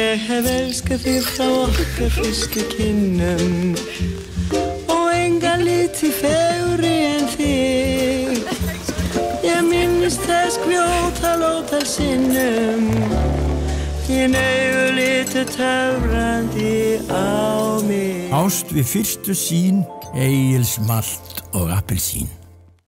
Ég hef elskað þig frá okkar fyrstu kynnum og enga liti fegurri en þig. Ég minnist þess grjótal ótal sinnum, þín augu litu töfrandi á mig. Ást við fyrstu sýn, Egils malt og appelsín.